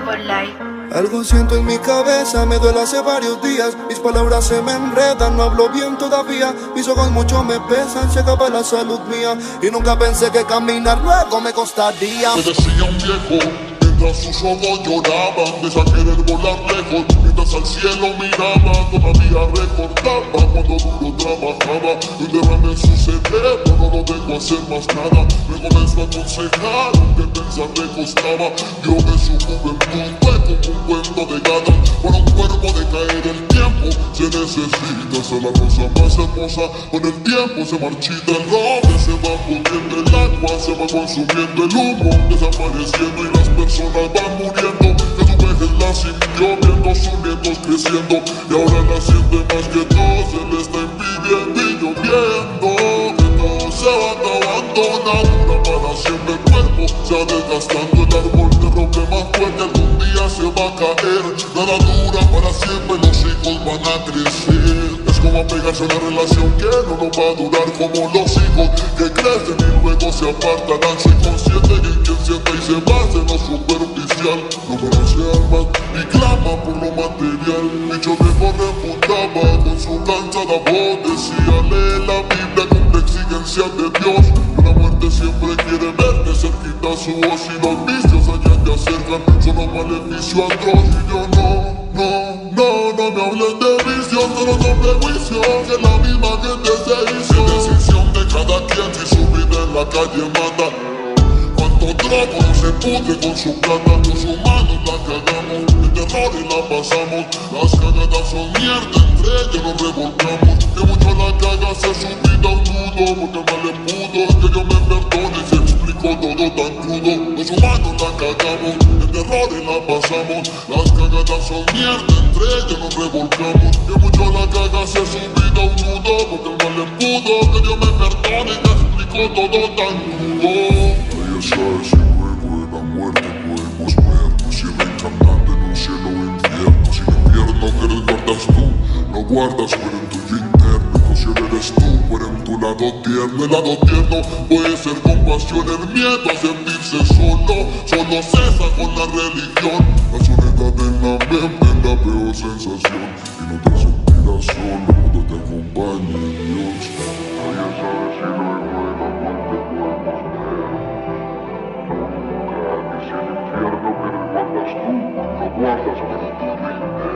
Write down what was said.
por live. Algo siento en mi cabeza, me duele hace varios días. Mis palabras se me enredan, no hablo bien todavía. Mis ojos mucho me pesan, se acaba la salud mía. Y nunca pensé que caminar luego me costaría. Me decía un viejo, mientras sus ojos lloraban, de querer volar lejos, mientras al cielo miraba, todavía recordaba cuando duro trabajaba. Un derrame en su cerebro, no lo dejó hacer más nada. Me comenzó a aconsejar, aunque pensar le costaba. Yo de su juventud fue como un cuento de gatos. Para un cuerpo de caer el tiempo se necesita ser la cosa más hermosa. Con el tiempo se marchita el roble, se va pudriendo el agua, se va consumiendo el humo, desapareciendo y las personas van muriendo. Que tu vejez la sintió viendo sus nietos creciendo, y ahora la siente más que todo, se le está impidiendo y lloviendo. Que todo se va abandonando, para siempre el cuerpo se va desgastando. El árbol de roble más fuerte algún día se va a caer. Nada dura para siempre, los hijos van a crecer. Es como apegarse a una relación que no nos va a durar, como los hijos que crecen y luego se apartarán. Soy consciente que quien siente y se basa en lo superficial no conoce almas y clama por lo material. Dicho viejo refutaba con su cansada voz, decía: lee la Biblia, cumple exigencias de Dios. La muerte siempre quiere verte cerquita su voz, y los vicios allá te acercan, son un maleficio atroz. Y yo no me hablen de visión, solo son prejuicios que la misma gente se hizo. Es decisión de cada quien si su vida en la calle mata. Cuánto trapo no se pudre con su plata. Los humanos la cagamos, el terror y la pasamos. Las cagadas son mierda, entre ellas nos revolcamos. Que mucho la caga se su vida un nudo, porque mal le pudo. Que Dios me perdone si explico todo tan crudo. Los humanos la cagamos, el terror y la pasamos. Las cagadas son mierda, entre ellas nos revolcamos. Que mucho la caga se su vida un nudo, porque mal le pudo. Que Dios me perdone si explico todo tan crudo. Ya sabes, y luego de la muerte podemos vernos, y reencarnando en un cielo o infierno. Si el infierno que resguardas tú, no guardas fuera en tuyo interno. El cielo eres tú, fuera en tu lado tierno. El lado tierno puede ser compasión, el miedo a sentirse solo. Solo cesa con la religión. La soledad en la mente es la peor sensación, y no te sentirás solo cuando te acompañe Dios. Ya sabes, y luego de la muerte podemos vernos. Si el infierno que resguardas tú, no guardas para tu vida.